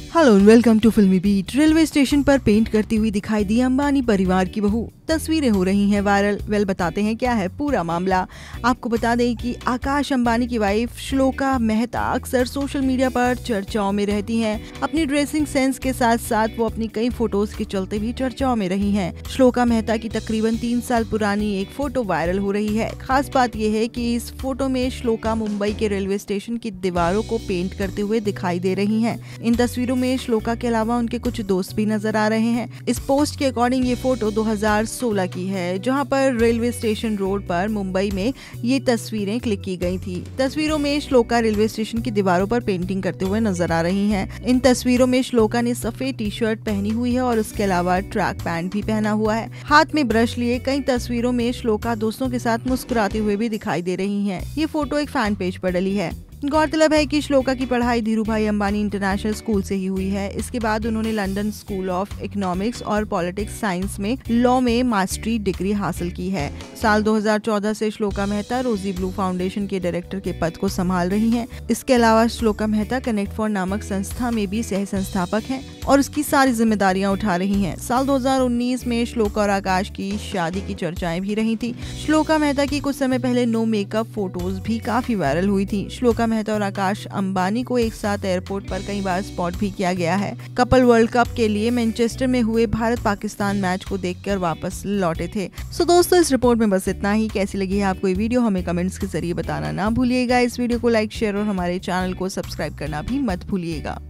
Hello and welcome to Filmibeat. Railway station पर paint करती हुई दिखाई दी अंबानी परिवार की बहू। तस्वीरें हो रही हैं वायरल। बताते हैं क्या है पूरा मामला। आपको बता दें कि आकाश अंबानी की वाइफ श्लोका मेहता अक्सर सोशल मीडिया पर चर्चाओं में रहती हैं। अपनी ड्रेसिंग सेंस के साथ साथ वो अपनी कई फोटोज के चलते भी चर्चाओं में रही हैं। श्लोका मेहता की तकरीबन 3 साल पुरानी एक फोटो वायरल हो रही है। खास बात यह है कि इस फोटो में श्लोका मुंबई के रेलवे स्टेशन की दीवारों को पेंट करते हुए दिखाई दे रही हैं। इन तस्वीरों में श्लोका के अलावा उनके कुछ दोस्त भी नजर आ रहे हैं। इस पोस्ट के अकॉर्डिंग ये फोटो 2016 की है, जहां पर रेलवे स्टेशन रोड पर मुंबई में ये तस्वीरें क्लिक की गई थी। तस्वीरों में श्लोका रेलवे स्टेशन की दीवारों पर पेंटिंग करते हुए नजर आ रही हैं। इन तस्वीरों में श्लोका ने सफेद टी शर्ट पहनी हुई है और उसके अलावा ट्रैक पैंट भी पहना हुआ है। हाथ में ब्रश लिए कई तस्वीरों में श्लोका दोस्तों के साथ मुस्कुराते हुए भी दिखाई दे रही है। ये फोटो एक फैन पेज पर डली है। गौरतलब है कि श्लोका की पढ़ाई धीरूभाई अंबानी इंटरनेशनल स्कूल से ही हुई है। इसके बाद उन्होंने लंदन स्कूल ऑफ इकोनॉमिक्स और पॉलिटिक्स साइंस में लॉ में मास्टरी डिग्री हासिल की है। साल 2014 से श्लोका मेहता रोजी ब्लू फाउंडेशन के डायरेक्टर के पद को संभाल रही हैं। इसके अलावा श्लोका मेहता कनेक्ट फॉर नामक संस्था में भी सह संस्थापक हैं और उसकी सारी जिम्मेदारियां उठा रही हैं। साल 2019 में श्लोका और आकाश की शादी की चर्चाएं भी रही थी। श्लोका मेहता की कुछ समय पहले नो मेकअप फोटोज भी काफी वायरल हुई थी। श्लोका मेहता और आकाश अंबानी को एक साथ एयरपोर्ट पर कई बार स्पॉट भी किया गया है। कपल वर्ल्ड कप के लिए मैनचेस्टर में हुए भारत पाकिस्तान मैच को देखकर वापस लौटे थे। सो दोस्तों, इस रिपोर्ट में बस इतना ही। कैसी लगी है आपको ये वीडियो हमें कमेंट्स के जरिए बताना ना भूलिएगा। इस वीडियो को लाइक, शेयर और हमारे चैनल को सब्सक्राइब करना भी मत भूलिएगा।